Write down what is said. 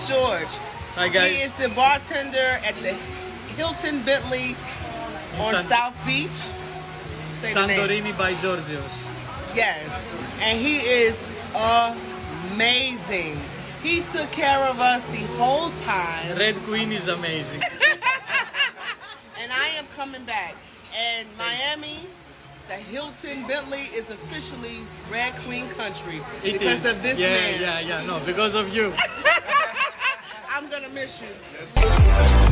George. Hi guys. He is the bartender at the Hilton Bentley on South Beach. Santorini by Georgios. Yes, and he is amazing. He took care of us the whole time. Red Queen is amazing. And I am coming back. And Miami, the Hilton Bentley is officially Red Queen Country because of this man. Yeah, no, because of you. I'm gonna miss you.